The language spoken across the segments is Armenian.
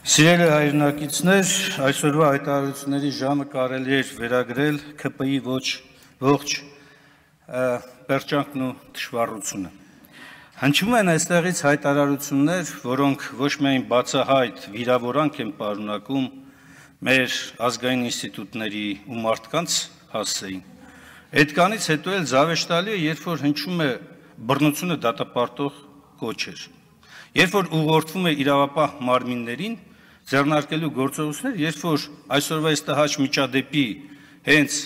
Սիրելի հայրենակիցներ, այսօրվա հայտարարությունների ժամը կարելի էր վերագրել ՔՊ-ի ողջ պերճանքն ու թշվառությունը։ Հնչում են այստեղից հայտարարություններ, որոնք ոչ միայն բացահայտ վիրավորանք են պարունակում մեր ազգային ինստիտուտների ու մարդկանց հասցեին, այդքանից հետո էլ զավեշտալի է, երբ որ հնչում է բռնությունը դատապարտող կոչեր, երբ որ ուղղորդվում է իրավապահ մարմիններին ձեռնարկելու գործողություններ, երբ որ այսօրվա այս տհաճ միջադեպի հենց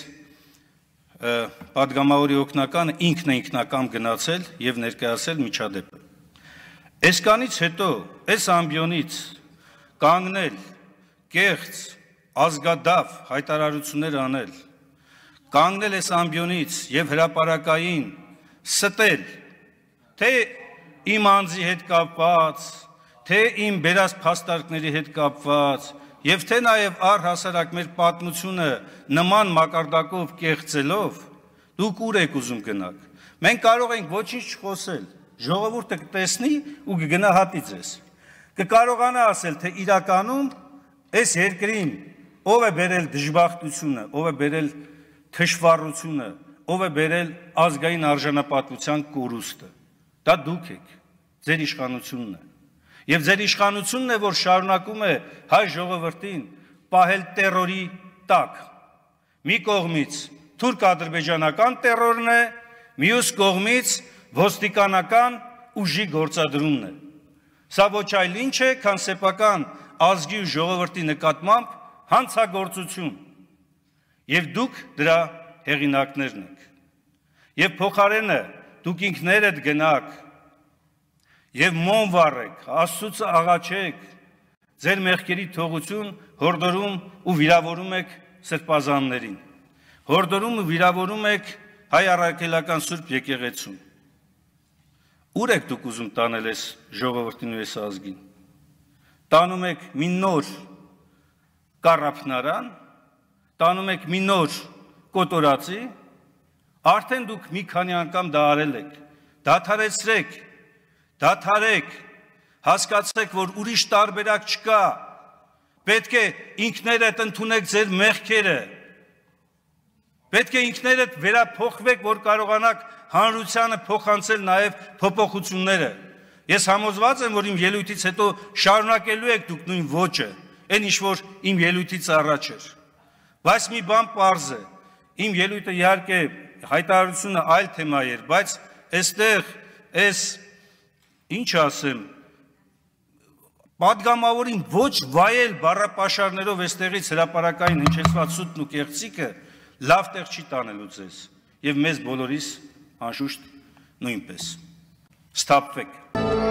պատգամավորի օգնականը ինքն է ինքնակամ գնացել եւ ներկայացել միջադեպը։ Այսքանից հետո այս ամբիոնից կանգնել, կեղծ, ազգադավ հայտարարություններ անել, կանգնել այս ամբիոնից եւ հրապարակային ստել, թե իմ անձի հետ կապված, թե իմ բերած փաստարկների հետ կապված, եւ թե նաեւ առհասարակ մեր պատմությունը նման մակարդակով կեղծելով, դուք ուր եք ուզում գնաք։ Մենք կարող ենք ոչինչ չխոսել, ժողովուրդը կտեսնի ու կգնահատի ձեզ։ Կկարողանա ասել, թե իրականում այս երկրին ով է բերել դժբախտությունը, ով է բերել թշվառությունը, ով է բերել ազգային արժանապատվության կորուստը։ Դա դուք եք, ձեր իշխանությունն է։ Եվ ձեր իշխանությունն է, որ շարունակում է հայ ժողովրդին պահել տերորի տակ։ Մի կողմից թուրք-ադրբեջանական տերորն է, մյուս կողմից ոստիկանական ուժի գործադրումն է։ Սա ոչ այլ ինչ է, քան սեփական ազգի ու ժողովրդի նկատմամբ հանցագործություն։ Եվ դուք դրա հեղինակներն եք։ Եվ փոխարենը դուք ինքներդ գնաք եւ մոմ վառեք, Աստծուց աղաչեք, ձեր մեղքերի թողություն հորդորում ու վիրավորում եք սրբազաններին, հորդորում ու վիրավորում եք հայ առաքելական Սուրբ եկեղեցուն։ Ուր եք դուք ուզում տանել այս ժողովրդին ու այս ազգին։ Տանում եք մի նոր կառափնարան, տանում եք մի նոր կոտորածի, արդեն դուք մի քանի անգամ դա արել եք, դադարեցրեք, դադարեք, հասկացեք, որ ուրիշ տարբերակ չկա, պետք է ինքներդ ընդունեք ձեր մեղքերը, պետք է ինքներդ վերափոխվեք, որ կարողանաք հանրությանը փոխանցել նաև փոփոխությունները։ Ես համոզված եմ, որ իմ ելույթից հետո շարունակելու եք դուք նույն ոճը, այն ինչ որ իմ ելույթից առաջ էր։ Բայց մի բան պարզ է, իմ ելույթը իհարկե հայտարարությունը այլ թեմա էր, բայց այստեղ այս ինչ ասեմ, պատգամավորին ոչ վայել բառապաշարներով այստեղից հրապարակային հնչեցված սուտն ու կեղծիկը լավ տեղ չի տանելու ձեզ եւ մեզ բոլորիս անշուշտ նույնպես։ Սթափվեք։